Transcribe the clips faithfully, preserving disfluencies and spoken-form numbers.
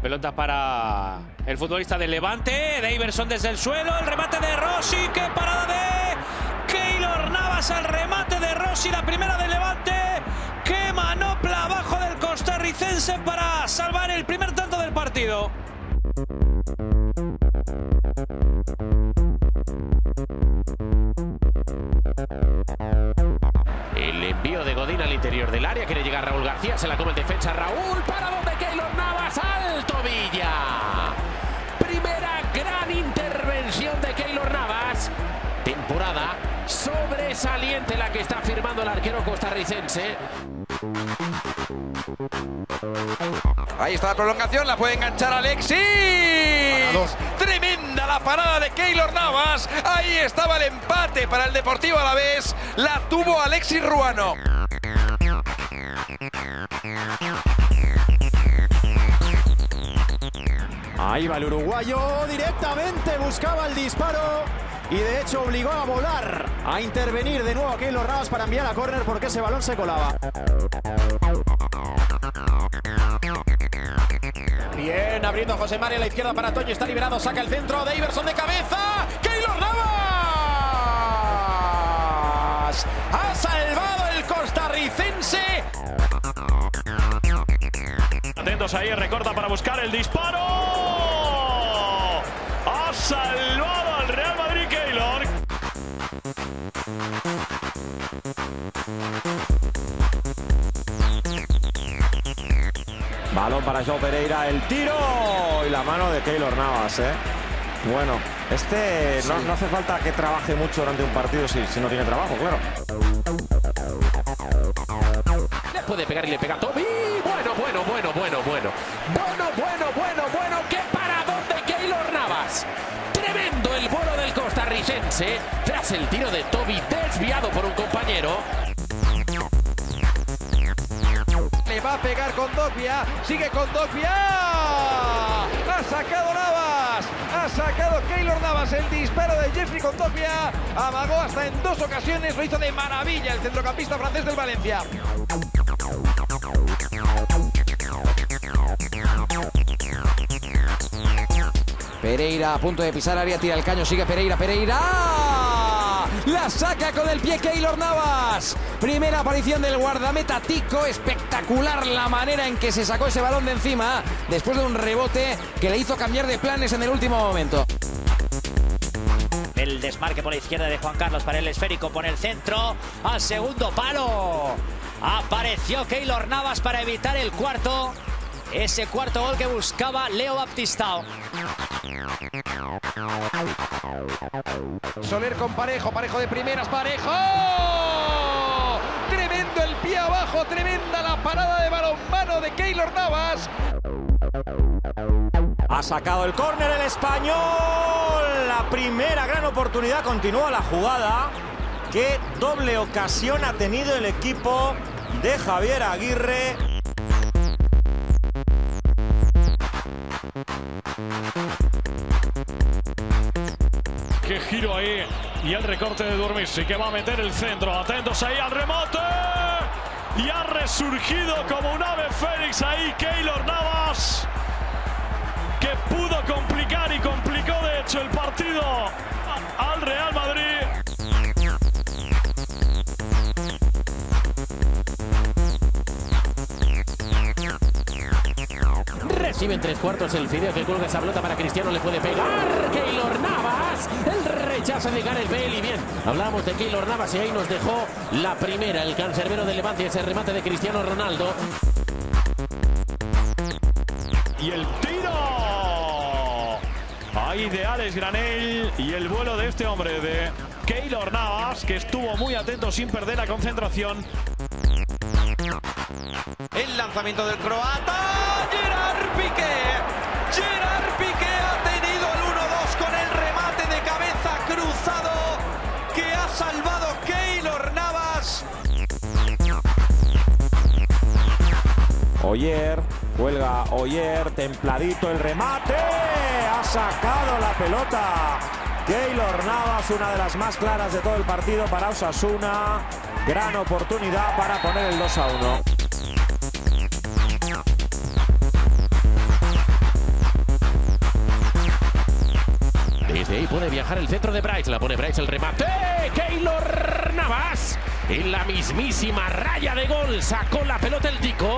pelota para el futbolista del Levante. Deiverson desde el suelo. El remate de Rossi. ¡Qué parada de Keylor Navas! Al remate de Rossi. La primera del Levante. ¡Qué manopla abajo del costarricense para salvar el primer tanto del partido! El envío de Godín al interior del área. Quiere llegar Raúl García. Se la come el defensa Raúl. Para donde Keylor Navas. Alto Villa. Primera gran intervención de Keylor Navas. Temporada sobresaliente la que está firmando el arquero costarricense. Ahí está la prolongación, la puede enganchar Alexis. Tremenda la parada de Keylor Navas. Ahí estaba el empate para el Deportivo Alavés. La tuvo Alexis Ruano. Ahí va el uruguayo, directamente buscaba el disparo y de hecho obligó a volar, a intervenir de nuevo a Keylor Navas para enviar a córner porque ese balón se colaba. Bien, abriendo José María a la izquierda para Toño, está liberado, saca el centro, Deiverson de cabeza, Keylor Navas ha salvado el costarricense. Atentos ahí, recorta para buscar el disparo. Ha salvado al Real Madrid Keylor. Balón para João Pereira, el tiro y la mano de Keylor Navas, ¿eh? Bueno, este sí. no, no hace falta que trabaje mucho durante un partido si, si no tiene trabajo, claro. Le puede pegar y le pega a Toby. Bueno, bueno, bueno, bueno, bueno. Bueno, bueno, bueno, bueno. ¡Qué paradón de Keylor Navas! Tremendo el vuelo del costarricense tras el tiro de Toby desviado por un compañero. Le va a pegar con Dogbia, sigue con Dogbia. Ha sacado Navas, ha sacado Keylor Navas el disparo de Jeffrey con Dogbia. Amagó hasta en dos ocasiones, lo hizo de maravilla el centrocampista francés del Valencia. Pereira a punto de pisar área, tira el caño, sigue Pereira, Pereira. La saca con el pie Keylor Navas. Primera aparición del guardameta tico. Espectacular la manera en que se sacó ese balón de encima después de un rebote que le hizo cambiar de planes en el último momento. El desmarque por la izquierda de Juan Carlos para el esférico, por el centro al segundo palo. Apareció Keylor Navas para evitar el cuarto. Ese cuarto gol que buscaba Leo Baptistao. Soler con Parejo, Parejo de primeras, Parejo. Tremendo el pie abajo, tremenda la parada de balonmano de Keylor Navas. Ha sacado el córner el español. La primera gran oportunidad, continúa la jugada. Qué doble ocasión ha tenido el equipo de Javier Aguirre. Qué giro ahí y el recorte de Durmisi que va a meter el centro. Atentos ahí al remate. Y ha resurgido como un ave fénix ahí Keylor Navas, que pudo complicar y complicó de hecho el partido al Real Madrid. Recibe en tres cuartos el Fideo que cuelga esa pelota para Cristiano, le puede pegar Keylor Navas, el rechazo de Gareth Bale. Y bien, hablábamos de Keylor Navas y ahí nos dejó la primera, el cancerbero del Levante, ese remate de Cristiano Ronaldo. Y el tiro ahí de Alex Granell y el vuelo de este hombre de Keylor Navas, que estuvo muy atento sin perder la concentración. El lanzamiento del croata, Gerard Piqué. Gerard Piqué ha tenido el uno dos con el remate de cabeza cruzado que ha salvado Keylor Navas. Oyer, cuelga Oyer, templadito el remate. Ha sacado la pelota Keylor Navas, una de las más claras de todo el partido para Osasuna. Gran oportunidad para poner el dos a uno. Y ahí puede viajar el centro de Bryce. La pone Bryce, el remate. Keylor Navas. En la mismísima raya de gol. Sacó la pelota el tico.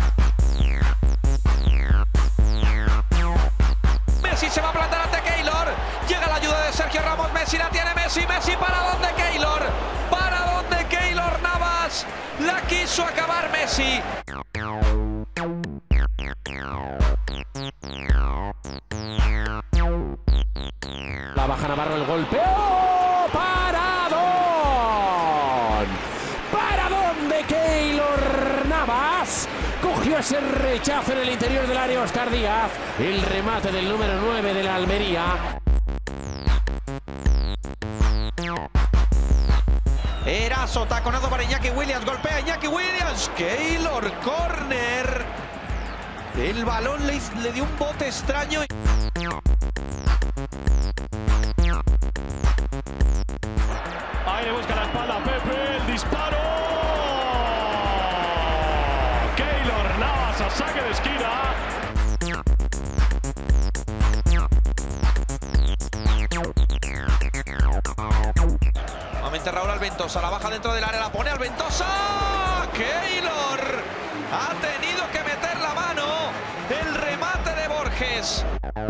Messi se va a plantar ante Keylor. Llega la ayuda de Sergio Ramos. Messi la tiene Messi. Messi para dónde Keylor. Para dónde Keylor Navas. La quiso acabar Messi. La baja Navarro, el golpeo. ¡Paradón! ¡Paradón de Keylor Navas! Cogió ese rechazo en el interior del área Óscar Díaz. El remate del número nueve de la Almería. Eraso, taconazo para Iñaki Williams. Golpea Iñaki Williams. Keylor, córner. El balón le, le dio un bote extraño. Ahí le busca la espalda a Pepe, el disparo. Keylor Navas a saque de esquina. Nuevamente Raúl Alventosa, la baja dentro del área, la pone Alventosa. Keylor ha tenido que meter la mano. El remate de Borges.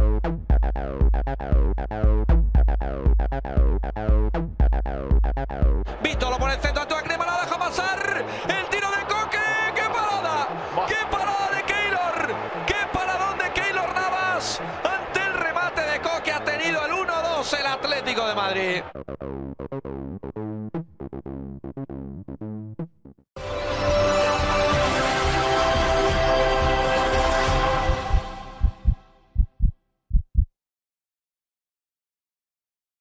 Vito lo pone el centro, Antoine Griezmann la deja pasar. El tiro de Coque. ¡Qué parada! ¡Qué parada de Keylor! ¡Qué paradón de Keylor Navas! Ante el remate de Coque ha tenido el uno dos el Atlético de Madrid.